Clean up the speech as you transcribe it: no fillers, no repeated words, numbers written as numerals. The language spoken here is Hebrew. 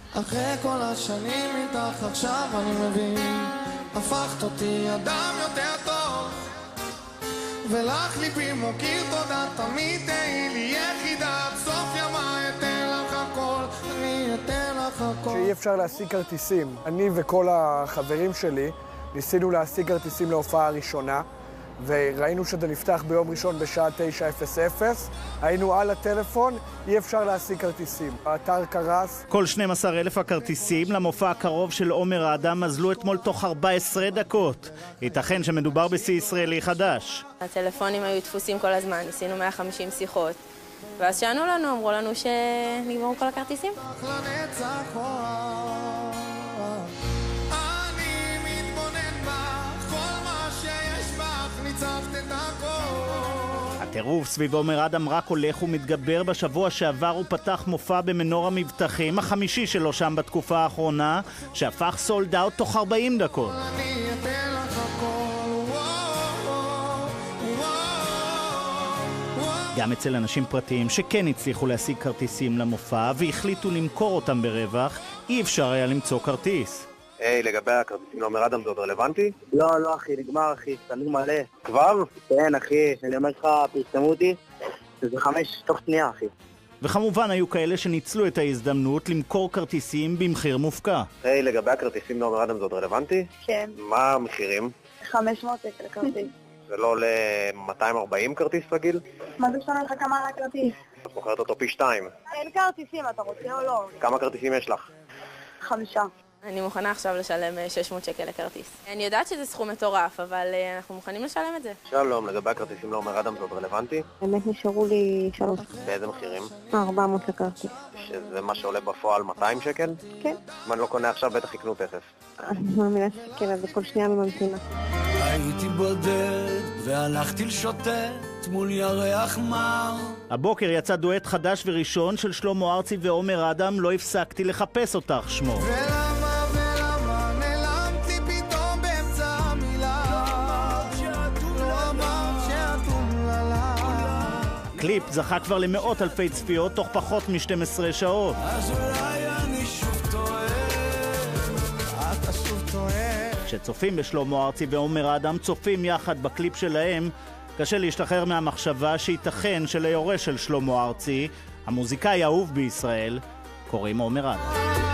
אחרי כל השנים איתך עכשיו אני מבין, הפכת אותי אדם יותר טוב, ולך ליבי מוקיר תודה, תמיד תהי לי יחידה, סוף ימה אתן לך הכל, אני אתן לך הכל. שאי אפשר להשיג כרטיסים. אני וכל החברים שלי ניסינו להשיג כרטיסים להופעה הראשונה, וראינו שזה נפתח ביום ראשון בשעה 9:00. היינו על הטלפון, אי אפשר להשיג כרטיסים. האתר קרס. כל 12,000 הכרטיסים למופע הקרוב של עומר אדם מזלו אתמול תוך 14 דקות. ייתכן שמדובר בשיא ישראלי חדש. הטלפונים היו דפוסים כל הזמן, ניסינו 150 שיחות. ואז שענו לנו, אמרו לנו שנגמרו כל הכרטיסים. הטירוף סביב עומר אדם רק הולך ומתגבר. בשבוע שעבר הוא פתח מופע במנור המבטחים, החמישי שלו שם בתקופה האחרונה, שהפך סולד אאוט תוך 40 דקות. גם אצל אנשים פרטיים שכן הצליחו להשיג כרטיסים למופע והחליטו למכור אותם ברווח, אי אפשר היה למצוא כרטיס. היי, לגבי הכרטיסים לעומר אדם זה עוד רלוונטי? לא אחי, נגמר אחי, סתנו מלא. כבר? כן אחי, אני אומר לך, פרסמו אותי, זה 5 תוך שנייה אחי. וכמובן היו כאלה שניצלו את ההזדמנות למכור כרטיסים במחיר מופקע. היי, לגבי הכרטיסים לעומר אדם זה עוד רלוונטי? כן. מה המחירים? 500 שקל כרטיס. זה לא עולה 240 כרטיס רגיל? מה זה שונה לך כמה על הכרטיס? את מוכרת אותו פי 2. אין כרטיסים, אתה רוצה או לא? כמה כרטיסים יש לך? 5. אני מוכנה עכשיו לשלם 600 שקל לכרטיס. אני יודעת שזה סכום מטורף, אבל אנחנו מוכנים לשלם את זה. שלום, לגבי הכרטיסים לעומר אדם זה עוד רלוונטי? באמת נשארו לי 3. באיזה מחירים? 400 לכרטיס. שזה מה שעולה בפועל 200 שקל? כן. אם אני לא קונה עכשיו, בטח יקנו תכף. אני מאמינה שכן, אז כל שנייה מממתינה. הייתי בודד והלכתי לשוטט מול ירח מר. הבוקר יצא דואט חדש וראשון של שלמה ארצי ועומר אדם, לא הפסקתי לחפש אותך שמו. ולמה נעלמת לי פתאום באמצע המילה, לא אמרת שאת אומללה. קליפ זכה כבר למאות אלפי צפיות תוך פחות מ-12 שעות. אז אולי אני שוב טועה, אתה שוב טועה. כשצופים בשלמה ארצי ועומר אדם צופים יחד בקליפ שלהם, קשה להשתחרר מהמחשבה שייתכן שליורש של שלמה ארצי, המוזיקאי האהוב בישראל, קוראים עומר אדם.